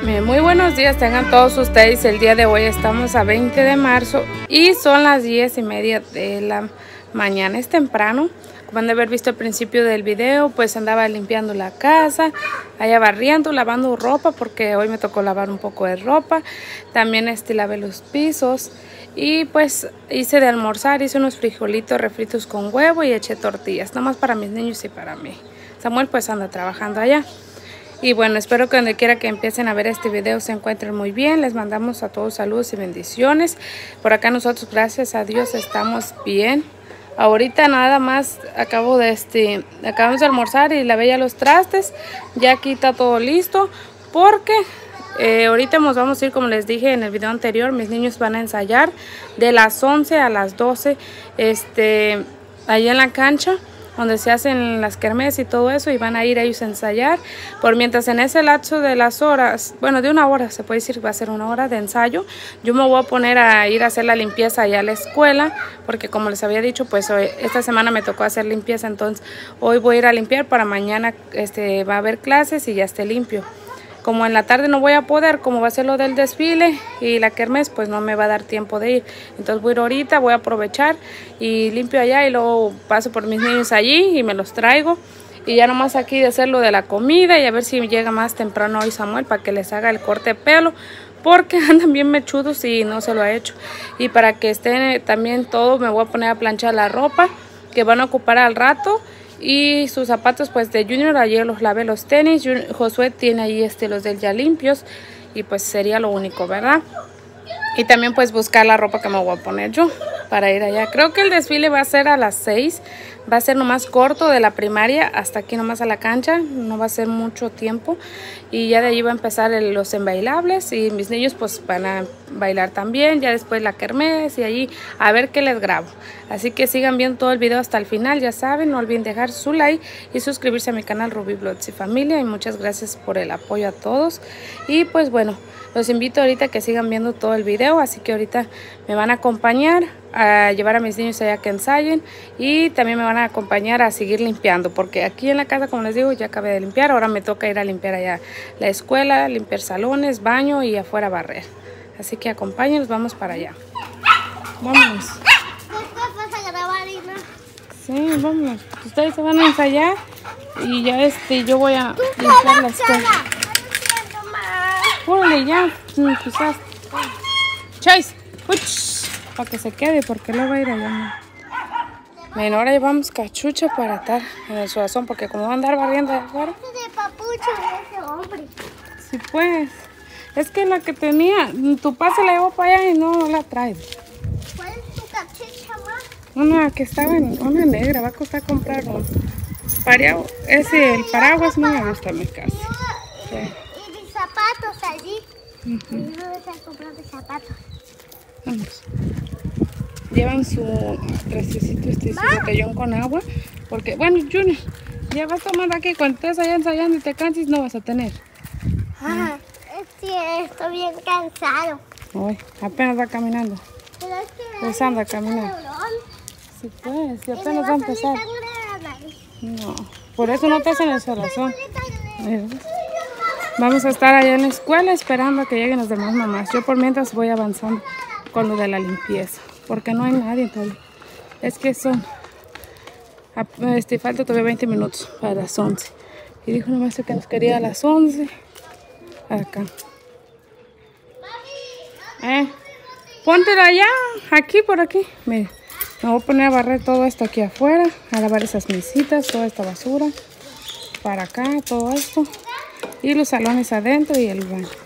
Muy buenos días tengan todos ustedes. El día de hoy estamos a 20 de marzo y son las 10:30 de la mañana. Es temprano. Como han de haber visto al principio del video, pues andaba limpiando la casa, allá barriendo, lavando ropa, porque hoy me tocó lavar un poco de ropa. También lavé los pisos y pues hice de almorzar, hice unos frijolitos refritos con huevo y eché tortillas, nomás para mis niños y para mí. Samuel pues anda trabajando allá. Y bueno, espero que donde quiera que empiecen a ver este video se encuentren muy bien. Les mandamos a todos saludos y bendiciones. Por acá nosotros, gracias a Dios, estamos bien. Ahorita nada más acabamos de almorzar y lavé ya los trastes. Ya aquí está todo listo porque ahorita nos vamos a ir, como les dije en el video anterior, mis niños van a ensayar de las 11 a las 12 allá en la cancha donde se hacen las kermés y todo eso, y van a ir ellos a ensayar. Por mientras en ese lapso de las horas, bueno, de una hora, se puede decir que va a ser una hora de ensayo, yo me voy a poner a ir a hacer la limpieza allá a la escuela, porque como les había dicho, pues hoy, esta semana me tocó hacer limpieza, entonces hoy voy a ir a limpiar para mañana va a haber clases y ya esté limpio. Como en la tarde no voy a poder, como va a ser lo del desfile y la kermés, pues no me va a dar tiempo de ir. Entonces voy a ir ahorita, voy a aprovechar y limpio allá y luego paso por mis niños allí y me los traigo. Y ya nomás aquí de hacer lo de la comida y a ver si llega más temprano hoy Samuel para que les haga el corte de pelo, porque andan bien mechudos y no se lo ha hecho. Y para que esté también todo, me voy a poner a planchar la ropa que van a ocupar al rato. Y sus zapatos pues de Junior, ayer los lavé los tenis. Josué tiene ahí los del ya limpios. Y pues sería lo único, ¿verdad? Y también pues buscar la ropa que me voy a poner yo para ir allá. Creo que el desfile va a ser a las 6. Va a ser nomás corto de la primaria hasta aquí nomás a la cancha. No va a ser mucho tiempo. Y ya de allí va a empezar los enbailables. Y mis niños pues van a bailar también. Ya después la kermés y allí a ver qué les grabo. Así que sigan viendo todo el video hasta el final. Ya saben, no olviden dejar su like y suscribirse a mi canal Ruby Vlogs y Familia. Y muchas gracias por el apoyo a todos. Y pues bueno, los invito ahorita a que sigan viendo todo el video. Así que ahorita me van a acompañar a llevar a mis niños allá que ensayen. Y también me van a acompañar a seguir limpiando. Porque aquí en la casa, como les digo, ya acabé de limpiar. Ahora me toca ir a limpiar allá la escuela, limpiar salones, baño y afuera barrer. Así que acompáñenos, vamos para allá. Vámonos. ¿Vas a grabar, Ina? Sí, vamos. Ustedes se van a ensayar y ya yo voy a limpiar la escuela. Órale, ya, quizás. Chase, para que se quede, porque luego va a ir allá. Bueno, ahora llevamos cachucha para estar en el suazón, porque como va a andar barriendo de afuera. Este de papucho de ese hombre. Sí, pues. Es que la que tenía, tu papá se la llevó para allá y no la trae. ¿Cuál es tu cachucha más? Una que estaba en una negra, va a costar comprar un paraguas. El paraguas no me gusta en mi casa. Sí. Y mis zapatos allí. Y no me están comprando zapatos. Vamos. Llevan su trastecito, su botellón con agua. Porque, bueno, Junior, ya vas tomando aquí. Cuando estés allá ensayando y te canses, no vas a tener. Sí, estoy bien cansado. Uy, apenas va caminando. Pero es que Pues anda a caminar. Sí, pues, si apenas va a empezar. No, por eso no te hacen el solazón. Vamos a estar allá en la escuela esperando a que lleguen las demás mamás. Yo por mientras voy avanzando con lo de la limpieza, porque no hay nadie todavía. Es que falta todavía 20 minutos para las 11. Y dijo una maestra que nos quería a las 11. Acá. Póntelo allá, aquí, por aquí. Mira, me voy a poner a barrer todo esto aquí afuera, a lavar esas mesitas, toda esta basura. Para acá, todo esto. Y los salones adentro y el baño.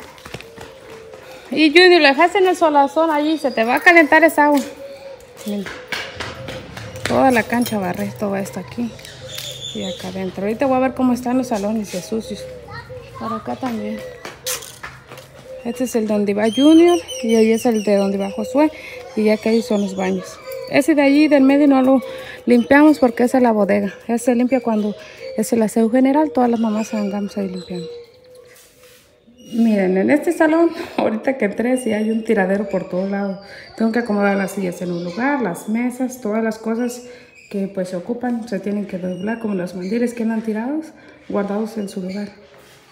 Y Junior, le dejaste en el solazón allí, se te va a calentar esa agua. Mira. Toda la cancha barré, todo esto aquí. Y acá adentro. Ahorita voy a ver cómo están los salones de sucios. Por acá también. Este es el donde va Junior y ahí es el de donde va Josué. Y ya que ahí son los baños. Ese de allí del medio no lo limpiamos porque esa es la bodega. Ese se limpia cuando es el aseo general. Todas las mamás andamos ahí limpiando. Miren, en este salón, ahorita que entré, sí hay un tiradero por todos lados. Tengo que acomodar las sillas en un lugar, las mesas, todas las cosas que pues se ocupan, se tienen que doblar, como los mandiles que andan tirados, guardados en su lugar.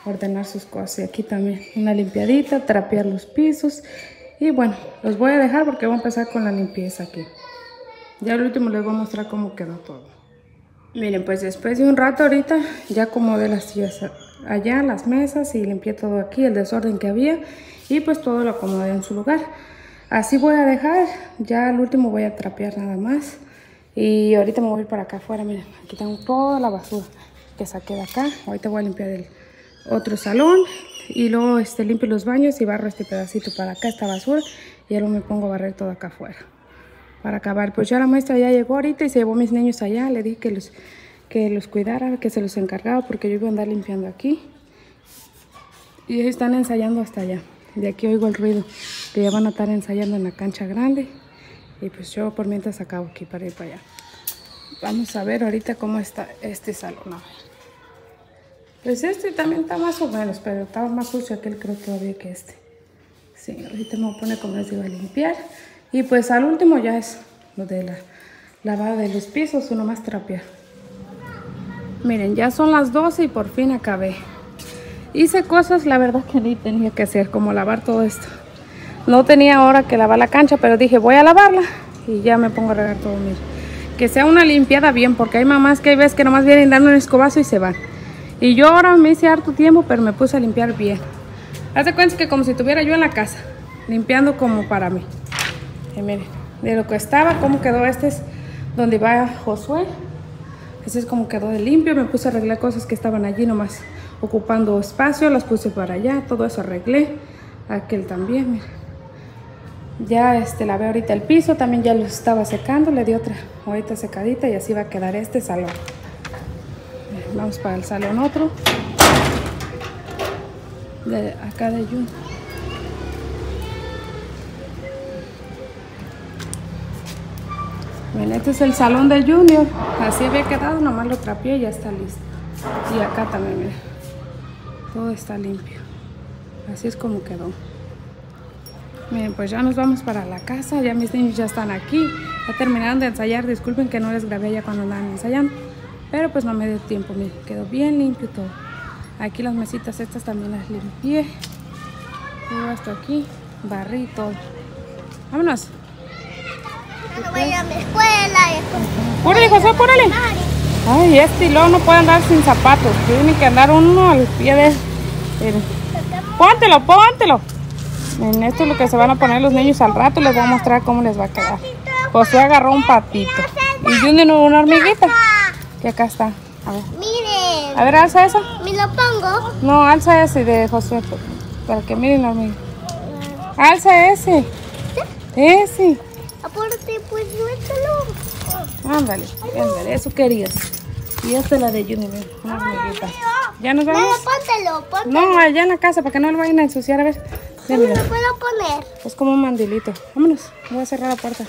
ordenar sus cosas. Y aquí también una limpiadita, trapear los pisos. Y bueno, los voy a dejar porque voy a empezar con la limpieza aquí. Ya al último les voy a mostrar cómo quedó todo. Miren, pues después de un rato ahorita ya acomodé las sillas allá, las mesas, y limpié todo aquí, el desorden que había. Y pues todo lo acomodé en su lugar. Así voy a dejar, ya al último voy a trapear nada más. Y ahorita me voy a ir para acá afuera, miren, aquí tengo toda la basura que saqué de acá. Ahorita voy a limpiar el otro salón y luego limpio los baños y barro este pedacito para acá, esta basura. Y luego me pongo a barrer todo acá afuera para acabar. Pues ya la maestra ya llegó ahorita y se llevó a mis niños allá. Le dije que los cuidara, que se los encargaba porque yo iba a andar limpiando aquí. Y ellos están ensayando hasta allá. De aquí oigo el ruido que ya van a estar ensayando en la cancha grande. Y pues yo por mientras acabo aquí para ir para allá. Vamos a ver ahorita cómo está este salón. A ver. Pues este también está más o menos, pero estaba más sucio aquel, creo todavía que este. Sí, ahorita me voy a poner, como les digo, a limpiar. Y pues al último ya es lo de la lavada de los pisos, uno más trapear. Miren, ya son las 12 y por fin acabé. Hice cosas, la verdad, que ni tenía que hacer, como lavar todo esto. No tenía hora que lavar la cancha, pero dije, voy a lavarla. Y ya me pongo a regar todo, miren. Que sea una limpiada bien, porque hay mamás que hay veces que nomás vienen dando un escobazo y se van. Y yo ahora me hice harto tiempo, pero me puse a limpiar bien. Haz de cuenta que como si estuviera yo en la casa, limpiando como para mí. Y miren, de lo que estaba, cómo quedó. Este es donde va Josué. Este es como quedó de limpio. Me puse a arreglar cosas que estaban allí nomás ocupando espacio, las puse para allá, todo eso arreglé. Aquel también, miren. Ya lavé ahorita el piso, también ya lo estaba secando, le di otra ahorita secadita y así va a quedar este salón. Vamos para el salón otro. De acá de Jun. Miren, este es el salón de Junior. Así había quedado, nomás lo trapeé y ya está listo. Y acá también, miren. Todo está limpio. Así es como quedó. Miren, pues ya nos vamos para la casa. Ya mis niños ya están aquí. Ya terminaron de ensayar. Disculpen que no les grabé ya cuando andaban ensayando. Pero pues no me dio tiempo. Miren, quedó bien limpio todo. Aquí las mesitas estas también las limpié. Todo esto aquí. Barrí todo. Vámonos. No voy a ir a mi escuela. ¡Púrale, José, púrale! Ay, y luego no puede andar sin zapatos. Tiene que andar uno al pie de... Miren. ¡Póntelo, póntelo! En esto es lo que se van a poner los niños al rato. Les voy a mostrar cómo les va a quedar. José agarró un patito. Y Junior una hormiguita. Que acá está. A ver. Miren. A ver, alza eso. ¿Me lo pongo? No, alza ese de Josué. Para que miren la hormiga. Alza ese. Ese. Apúrate, pues suéltalo. Ándale, ándale. Eso querías. Y esta es la de Junior. Una hormiguita. ¿Ya nos vamos? No, póntelo. No, allá en la casa, para que no lo vayan a ensuciar. A ver. ¿Cómo lo puedo poner? Es como un mandilito. Vámonos. Voy a cerrar la puerta.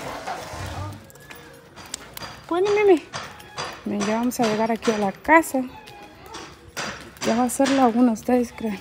Bueno, mimi. Ya vamos a llegar aquí a la casa. Ya va a ser la 1, ustedes creen.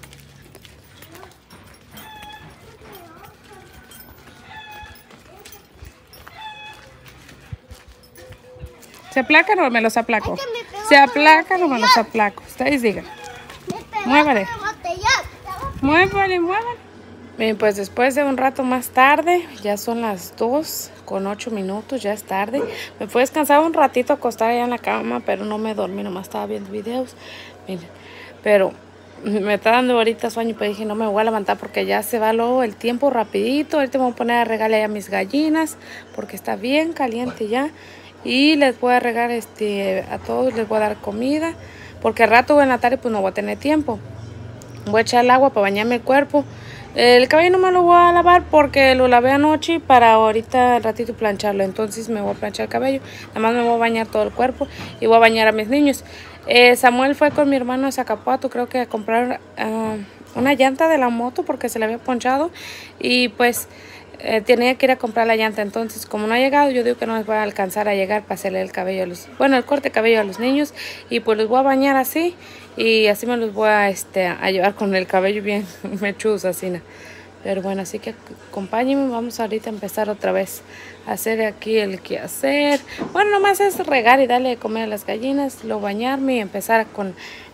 ¿Se aplacan o me los aplaco? ¿Se aplacan o me los aplaco? Ustedes digan. Muévale. Muévale, muévale. Bien, pues después de un rato más tarde, ya son las 2:08, ya es tarde. Me fui a descansar un ratito, acostar allá en la cama, pero no me dormí, nomás estaba viendo videos. Miren, pero me está dando ahorita sueño, pero dije no me voy a levantar porque ya se va luego el tiempo rapidito. Ahorita me voy a poner a regarle a mis gallinas porque está bien caliente ya. Y les voy a regar a todos, les voy a dar comida, porque al rato en la tarde pues no voy a tener tiempo. Voy a echar el agua para bañarme el cuerpo. El cabello no me lo voy a lavar porque lo lavé anoche para ahorita al ratito plancharlo. Entonces me voy a planchar el cabello. Nada más me voy a bañar todo el cuerpo y voy a bañar a mis niños. Samuel fue con mi hermano a Zacapuato, creo que a comprar una llanta de la moto porque se le había ponchado. Y pues tenía que ir a comprar la llanta. Entonces como no ha llegado, yo digo que no les voy a alcanzar a llegar para hacerle el cabello el corte de cabello a los niños. Y pues los voy a bañar así. Y así me los voy a llevar con el cabello bien mechudos así. Pero bueno, así que acompáñenme. Vamos ahorita a empezar otra vez a hacer aquí el quehacer. Bueno, nomás es regar y darle de comer a las gallinas, luego bañarme y empezar con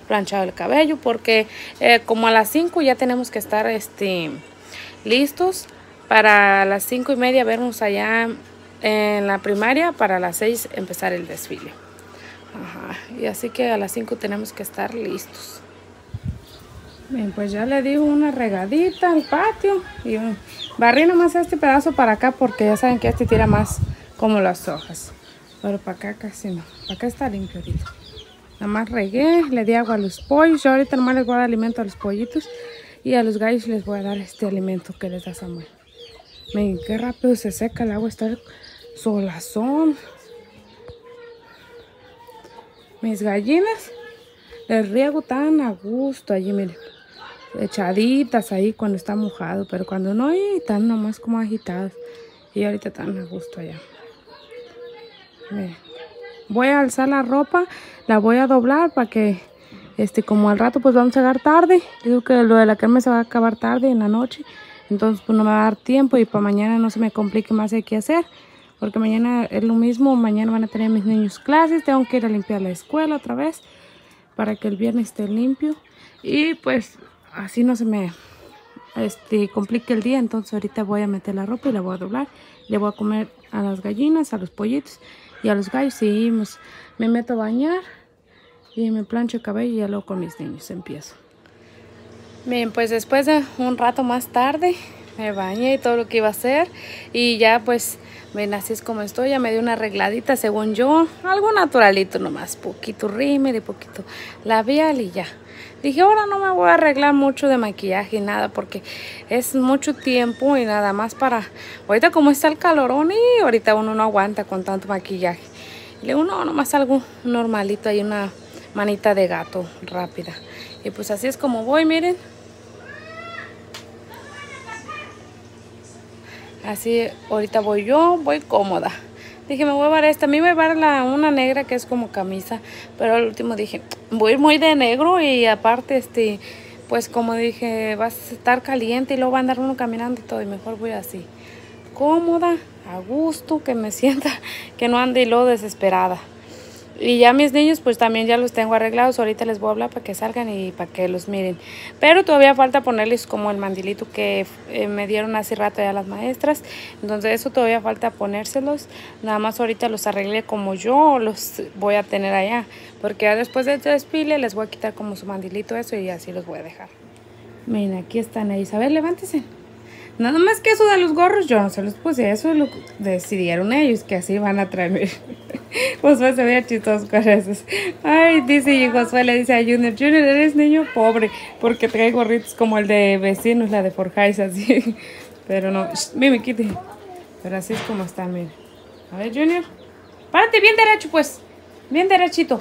planchado el cabello porque como a las 5 ya tenemos que estar listos para las 5:30 vernos allá en la primaria, para las 6 empezar el desfile. Ajá. Y así que a las 5 tenemos que estar listos. Bien, pues ya le di una regadita al patio y barrí nomás este pedazo para acá porque ya saben que tira más como las hojas, pero para acá casi no, para acá está limpio ahorita. Nada más regué, le di agua a los pollos. Yo ahorita nomás les voy a dar alimento a los pollitos y a los gallos les voy a dar este alimento que les da Samuel. Miren qué rápido se seca el agua, está el solazón. Mis gallinas les riego tan a gusto allí, miren, echaditas ahí cuando está mojado, pero cuando no, están nomás como agitadas. Y ahorita están a gusto allá. Miren. Voy a alzar la ropa, la voy a doblar para que, como al rato pues vamos a llegar tarde. Digo que lo de la crema se va a acabar tarde en la noche, entonces pues no me va a dar tiempo y para mañana no se me complique más de qué hacer. Porque mañana es lo mismo, mañana van a tener mis niños clases, tengo que ir a limpiar la escuela otra vez para que el viernes esté limpio. Y pues así no se me complique el día, entonces ahorita voy a meter la ropa y la voy a doblar. Le voy a comer a las gallinas, a los pollitos y a los gallos y me meto a bañar y me plancho el cabello y ya luego con mis niños empiezo. Bien, pues después de un rato más tarde me bañé y todo lo que iba a hacer y ya pues ven, así es como estoy. Ya me di una arregladita según yo, algo naturalito nomás, poquito rímel y poquito labial y ya. Dije, ahora no me voy a arreglar mucho de maquillaje y nada porque es mucho tiempo y nada más para... Ahorita como está el calorón y ahorita uno no aguanta con tanto maquillaje. Le digo, no, nomás algo normalito, hay una manita de gato rápida. Y pues así es como voy, miren. Así ahorita voy yo, voy cómoda. Dije, me voy a llevar esta. A mí me va a llevar una negra que es como camisa. Pero al último dije, voy muy de negro y aparte, pues como dije, va a estar caliente y luego va a andar uno caminando y todo. Y mejor voy así, cómoda, a gusto, que me sienta, que no ande y luego desesperada. Y ya mis niños pues también ya los tengo arreglados. Ahorita les voy a hablar para que salgan y para que los miren. Pero todavía falta ponerles como el mandilito que me dieron hace rato ya las maestras. Entonces eso todavía falta ponérselos. Nada más ahorita los arreglé como yo los voy a tener allá. Porque ya después de este desfile les voy a quitar como su mandilito eso y así los voy a dejar. Miren, aquí están ellos. A ver, levántese. Nada más que eso de los gorros yo no se los puse, eso lo decidieron ellos que así van a traerme. Josué se veía chistoso con esos. Ay, dice, y Josué le dice a Junior, Junior, eres niño pobre porque trae gorritos como el de vecinos, la de Forjais, así. Pero no, mire, quite. Pero así es como está, mire. A ver, Junior, párate bien derecho pues, bien derechito.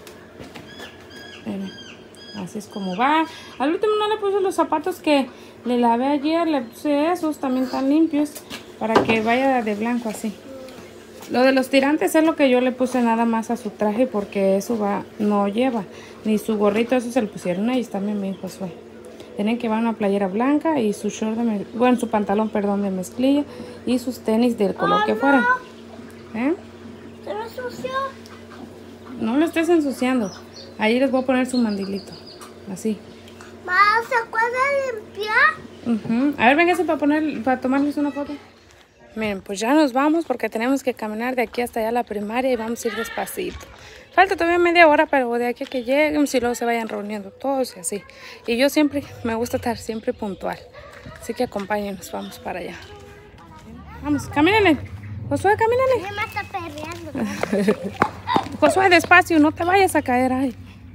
Mire. Así es como va. Al último no le puse los zapatos que le lavé ayer. Le puse esos también tan limpios para que vaya de blanco así. Lo de los tirantes es lo que yo le puse nada más a su traje porque eso no lleva. Ni su gorrito, eso se lo pusieron ellos también, me dijo Josué. Tienen que llevar una playera blanca y su short su pantalón, perdón, de mezclilla y sus tenis del color que fuera. ¿Eh? ¿Se lo ensució? No lo estés ensuciando. Ahí les voy a poner su mandilito. Así. ¿Más se puede limpiar? A ver, véngase para tomarles una foto. Miren, pues ya nos vamos porque tenemos que caminar de aquí hasta allá a la primaria y vamos a ir despacito. Falta todavía media hora, pero de aquí a que lleguen, si luego se vayan reuniendo todos y así. Y yo siempre, me gusta estar siempre puntual. Así que acompáñenos, vamos para allá. Vamos, camínale. Josué, camínale. Me está perreando. Josué, despacio, no te vayas a caer ahí.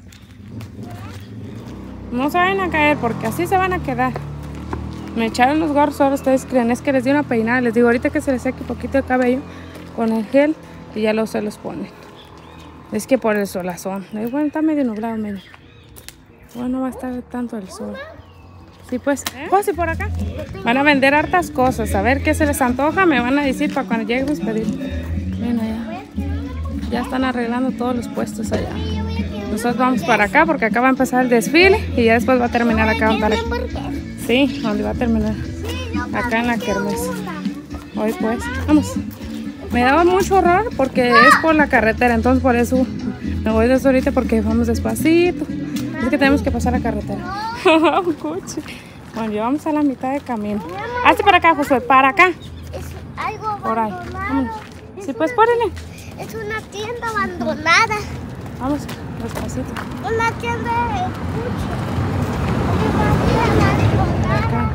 No se vayan a caer porque así se van a quedar. Me echaron los gorros, ahora ustedes creen, es que les di una peinada. Les digo ahorita que se les seque un poquito el cabello con el gel y ya se los ponen. Es que por el solazón. Bueno, está medio nublado, miren. Bueno, no va a estar tanto el sol. Sí, pues, pues y por acá. Van a vender hartas cosas. A ver qué se les antoja, me van a decir para cuando lleguemos pedir. Miren allá. Ya están arreglando todos los puestos allá. Nosotros vamos para acá porque acá va a empezar el desfile y ya después va a terminar acá. Sí, donde va a terminar. Acá en la kermés. Hoy pues, vamos. Me daba mucho horror porque es por la carretera, entonces por eso me voy desde ahorita porque vamos despacito. Es que tenemos que pasar la carretera. Un coche. Bueno, llevamos a la mitad de camino. Hazte para acá, Josué, para acá. Es algo Por ahí. abandonado. Vámonos. Sí, pues pórale. Es una tienda abandonada. Vamos, despacito. Una tienda de escucho. Una tienda abandonada. Acá.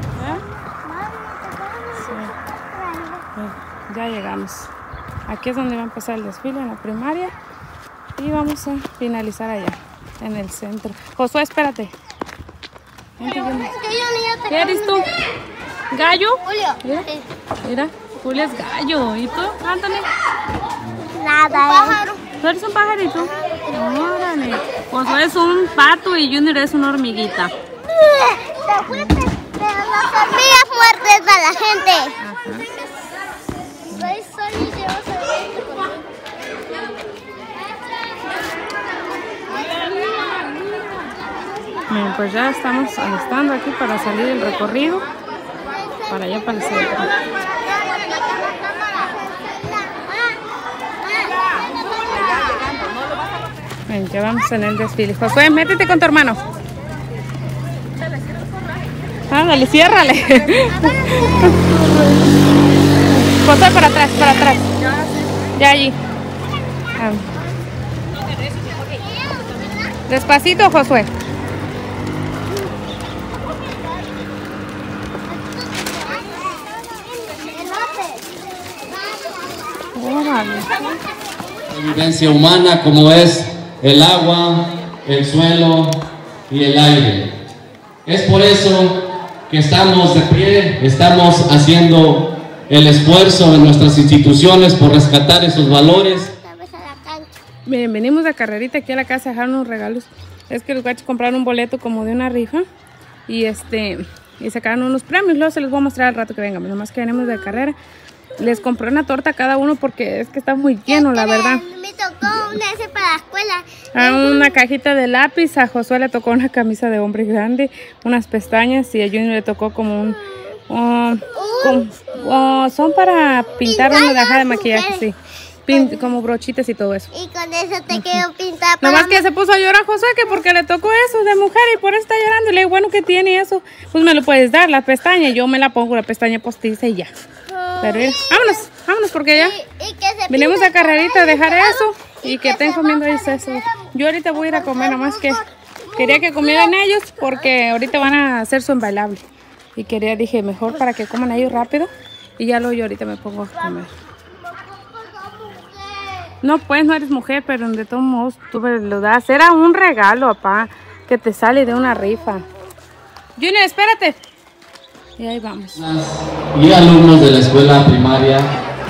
Sí. Ya llegamos. Aquí es donde va a empezar el desfile, en la primaria. Y vamos a finalizar allá, en el centro. Josué, espérate. Vente, Junior. ¿Qué eres tú? ¿Gallo? Julio. Mira, mira, Julio es gallo. ¿Y tú? Cántale. Nada. Pájaro. ¿Tú eres un pajarito? Órale. Josué es un pato y Junior es una hormiguita. Te fuiste, pero las hormigas muerden a la gente. Ajá. Soy Sol y llevo solamente conmigo. Bien, pues ya estamos alistando aquí para salir del recorrido. Para allá, para el centro. Bien, ya vamos en el desfile. Josué, métete con tu hermano. Ándale, ciérrale. Josué, para atrás, para atrás. Ya allí. Ah. Despacito, Josué. Órale. La vivencia humana como es el agua, el suelo y el aire. Es por eso que estamos de pie, estamos haciendo el esfuerzo en nuestras instituciones por rescatar esos valores. Bien, venimos de carrerita aquí a la casa a dejar unos regalos. Es que los gachos compraron un boleto como de una rifa y sacaron unos premios. Luego se los voy a mostrar al rato que vengan. Nomás que venimos de carrera. Les compré una torta a cada uno porque es que está muy lleno, la verdad. Me tocó una ese para la escuela. Una cajita de lápiz, a Josué le tocó una camisa de hombre grande, unas pestañas y a Junior le tocó como son para pintar una caja de maquillaje, sí. Como brochitas y todo eso. Y con eso te quiero pintar. Nomás que se puso a llorar Josué que porque le tocó eso de mujer y por eso está llorando. Y le digo, bueno, ¿qué tiene eso? Pues me lo puedes dar, la pestaña. Yo me la pongo, la pestaña postiza y ya. Pero mira, vámonos porque ya venimos a carrerita a dejar eso y que estén comiendo ahí eso. Yo ahorita voy a ir a comer, nomás que quería que comieran ellos porque ahorita van a hacer su bailable. Y dije, mejor para que coman ellos rápido y ya luego yo ahorita me pongo a comer. No, pues no eres mujer, pero de todos modos tú me lo das. Era un regalo, papá, que te sale de una rifa. Junior, espérate. Y ahí vamos. Y alumnos de la escuela primaria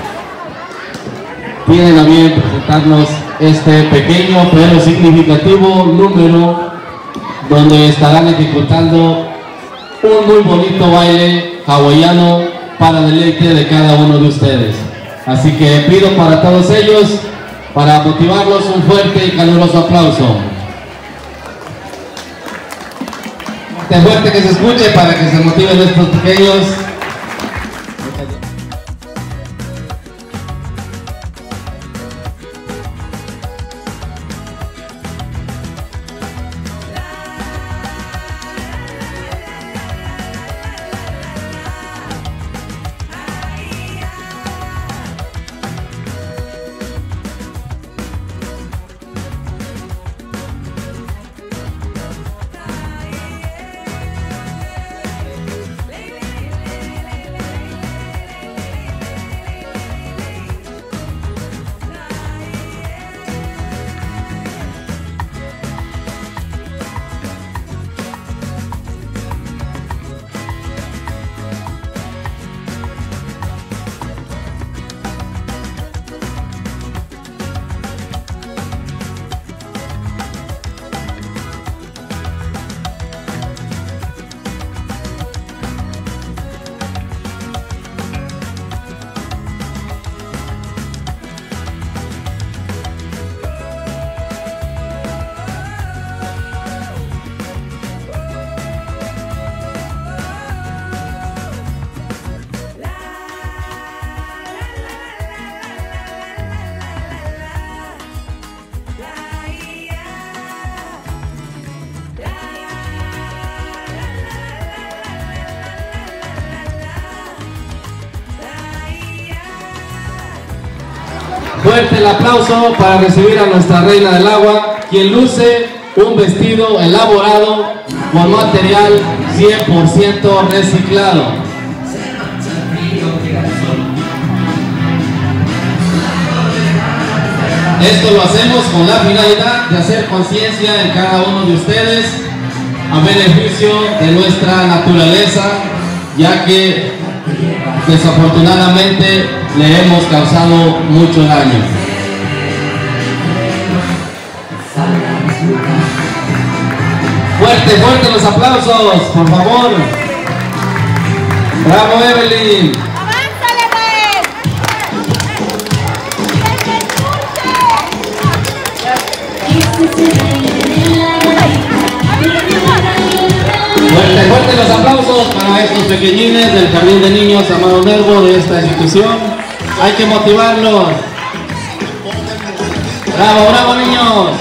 tienen a bien presentarnos este pequeño pero significativo número donde estarán ejecutando un muy bonito baile hawaiano para deleite de cada uno de ustedes. Así que pido para todos ellos, para motivarlos, un fuerte y caluroso aplauso. Fuerte que se escuche para que se motiven estos pequeños. Fuerte el aplauso para recibir a nuestra reina del agua, quien luce un vestido elaborado con material 100% reciclado. Esto lo hacemos con la finalidad de hacer conciencia en cada uno de ustedes a beneficio de nuestra naturaleza, ya que desafortunadamente le hemos causado mucho daño. Fuerte, fuerte los aplausos, por favor. Bravo, Evelyn. Fuerte, fuerte los aplausos para estos pequeñines del Jardín de Niños Amado Nervo de esta institución. Hay que motivarlos. Bravo, bravo, niños.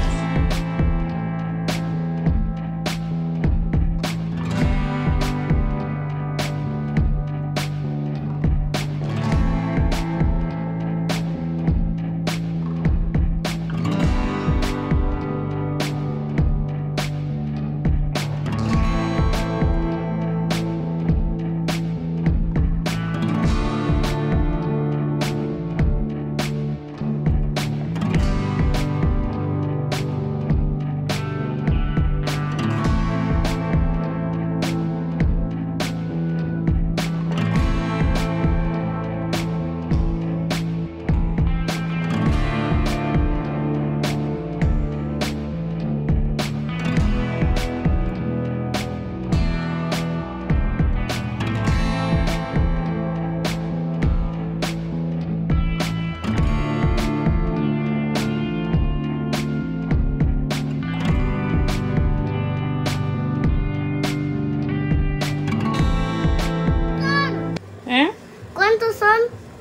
¿Cuántos son?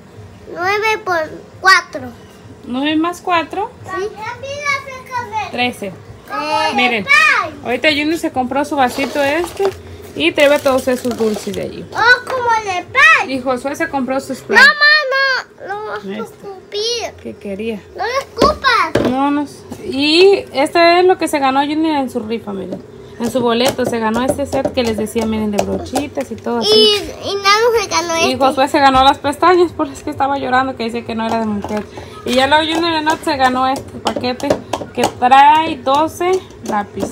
9 por 4. 9 más 4. ¿Sí? 13. Miren, ahorita Junior se compró su vasito y trae todos esos dulces de allí. Oh, como el de pan. Y Josué se compró sus platos. No vas a escupir. ¿Qué quería? No lo escupas. No. Y este es lo que se ganó Junior en su rifa, miren. En su boleto se ganó este set que les decía, miren, de brochitas y todo así. Y Nano se ganó este. Y Josué se ganó las pestañas, por eso que estaba llorando, que dice que no era de mujer. Y ya luego Junior se ganó este paquete que trae 12 lápiz.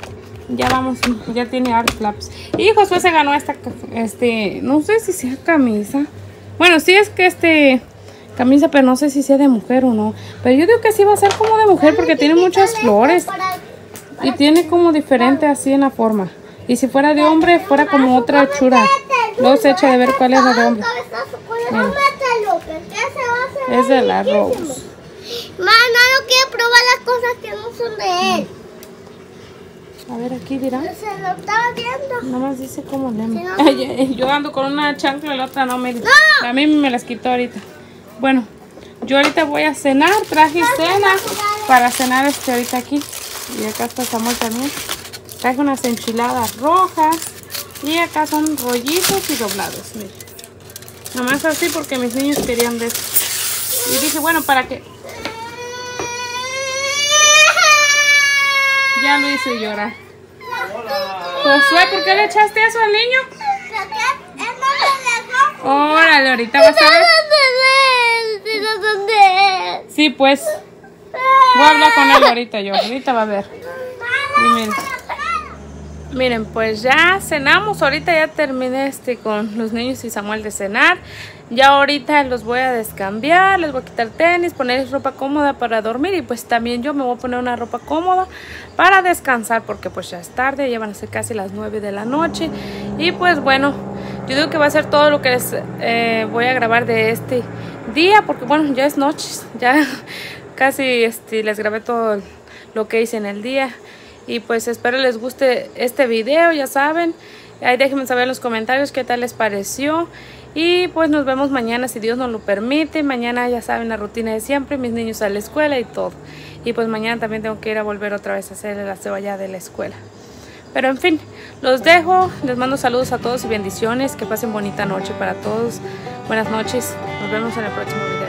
Ya tiene hartos lápiz. Y Josué se ganó no sé si sea camisa. Bueno, sí es que camisa, pero no sé si sea de mujer o no. Pero yo digo que sí va a ser como de mujer porque tiene muchas flores. Y tiene como diferente así en la forma. Y si fuera de hombre, fuera como otra hechura. Luego se echa de ver cuál es la de hombre. Es de la Rose. Mamá, no quiere probar las cosas que no son de él. A ver, aquí dirá. Se lo estaba viendo. Nada más dice como lema. Si no, yo ando con una chancla y la otra no me... ¡No! A mí me las quitó ahorita. Bueno, yo ahorita voy a cenar. Traje cena para cenar ahorita aquí. Y acá está Samuel también. Traje unas enchiladas rojas. Y acá son rollitos y doblados. Miren. Nada más así porque mis niños querían ver. Y dije, bueno, ¿para qué? Ya lo hice llorar. Josué, ¿por qué le echaste eso al niño? Órale, ahorita vas a ver. Sí, pues. Voy a hablar con él ahorita yo. Ahorita va a ver. Y miren, pues ya cenamos. Ahorita ya terminé con los niños y Samuel de cenar. Ya ahorita los voy a descambiar. Les voy a quitar tenis, ponerles ropa cómoda para dormir. Y pues también yo me voy a poner una ropa cómoda para descansar, porque pues ya es tarde. Ya van a ser casi las 9 de la noche. Y pues bueno, yo digo que va a ser todo lo que les voy a grabar de este día, porque bueno, ya es noche. Ya casi les grabé todo lo que hice en el día. Y pues espero les guste este video, ya saben. Ahí déjenme saber en los comentarios qué tal les pareció. Y pues nos vemos mañana si Dios nos lo permite. Mañana ya saben la rutina de siempre, mis niños a la escuela y todo. Y pues mañana también tengo que ir a volver otra vez a hacer el aseo allá de la escuela. Pero en fin, los dejo. Les mando saludos a todos y bendiciones. Que pasen bonita noche para todos. Buenas noches. Nos vemos en el próximo video.